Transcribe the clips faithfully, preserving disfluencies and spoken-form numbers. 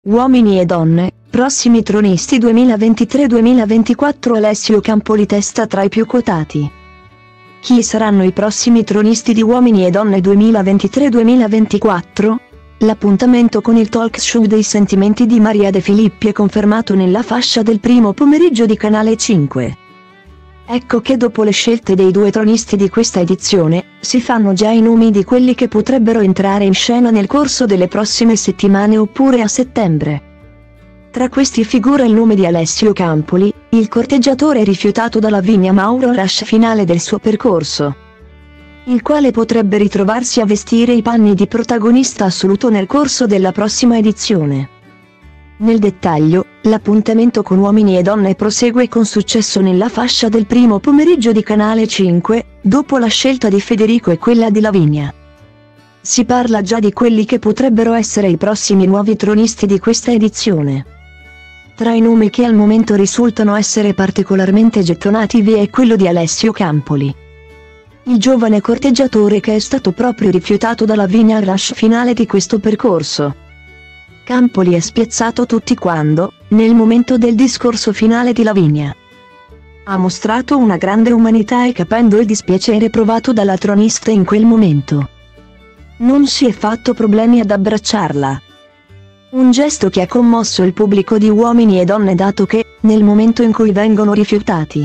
Uomini e donne, prossimi tronisti duemilaventitré duemilaventiquattro. Alessio Campoli testa tra i più quotati. Chi saranno i prossimi tronisti di Uomini e Donne duemilaventitré duemilaventiquattro? L'appuntamento con il talk show dei sentimenti di Maria De Filippi è confermato nella fascia del primo pomeriggio di Canale cinque. Ecco che dopo le scelte dei due tronisti di questa edizione, si fanno già i nomi di quelli che potrebbero entrare in scena nel corso delle prossime settimane oppure a settembre. Tra questi figura il nome di Alessio Campoli, il corteggiatore rifiutato da Lavinia Mauro rush finale del suo percorso, il quale potrebbe ritrovarsi a vestire i panni di protagonista assoluto nel corso della prossima edizione. Nel dettaglio, l'appuntamento con Uomini e Donne prosegue con successo nella fascia del primo pomeriggio di Canale cinque, dopo la scelta di Federico e quella di Lavinia. Si parla già di quelli che potrebbero essere i prossimi nuovi tronisti di questa edizione. Tra i nomi che al momento risultano essere particolarmente gettonati vi è quello di Alessio Campoli, il giovane corteggiatore che è stato proprio rifiutato da Lavinia al rush finale di questo percorso. Campoli è spiazzato tutti quando, nel momento del discorso finale di Lavinia, ha mostrato una grande umanità e capendo il dispiacere provato dalla tronista in quel momento, non si è fatto problemi ad abbracciarla. Un gesto che ha commosso il pubblico di Uomini e Donne dato che, nel momento in cui vengono rifiutati,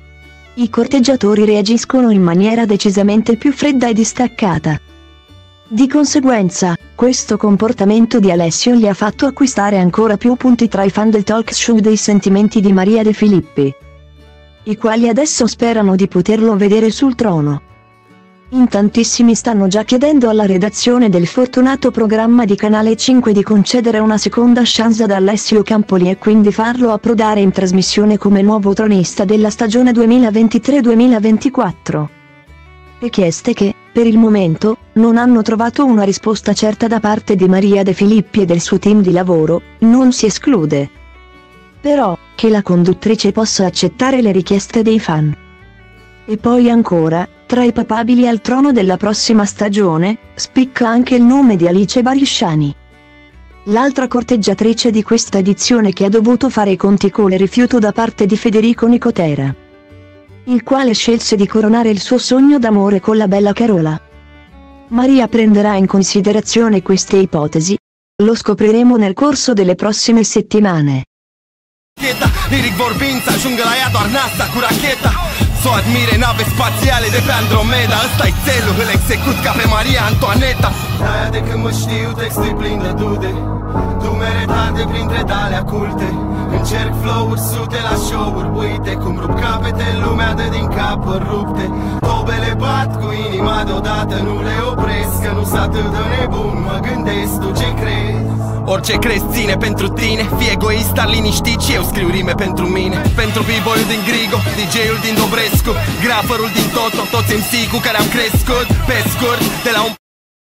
i corteggiatori reagiscono in maniera decisamente più fredda e distaccata. Di conseguenza, questo comportamento di Alessio gli ha fatto acquistare ancora più punti tra i fan del talk show dei sentimenti di Maria De Filippi, i quali adesso sperano di poterlo vedere sul trono. In tantissimi stanno già chiedendo alla redazione del fortunato programma di Canale cinque di concedere una seconda chance ad Alessio Campoli e quindi farlo approdare in trasmissione come nuovo tronista della stagione duemilaventitré duemilaventiquattro. Richieste che, per il momento, non hanno trovato una risposta certa da parte di Maria De Filippi e del suo team di lavoro. Non si esclude, però, che la conduttrice possa accettare le richieste dei fan. E poi ancora, tra i papabili al trono della prossima stagione, spicca anche il nome di Alice Barisciani, l'altra corteggiatrice di questa edizione che ha dovuto fare i conti con il rifiuto da parte di Federico Nicotera, il quale scelse di coronare il suo sogno d'amore con la bella Carola. Maria prenderà in considerazione queste ipotesi? Lo scopriremo nel corso delle prossime settimane. Lyric vorbind să ajungă la ea doar NASA cu racheta. S-o admire nave spațiale de pe Andromeda. Ăsta-i țelul, îl execut ca pe Maria Antoaneta. De-aia de când mă știu textul plin de dude, dumere tarde printre dale culte. Încerc flow-uri sute la show-uri. Uite cum rup capete, lumea dă din capări rupte. Tobele bat cu inima deodată, nu le opresc, că nu-s atât de nebun. Mă gândesc, tu ce crezi? Orice crezi ține pentru tine. Fii egoist, dar liniștit și eu scriu rime pentru mine. Pentru b-boy-ul din Grigo, D J-ul din Dobrescu, graferul din Toto, toți M C cu care am crescut. Pe scurt, de la un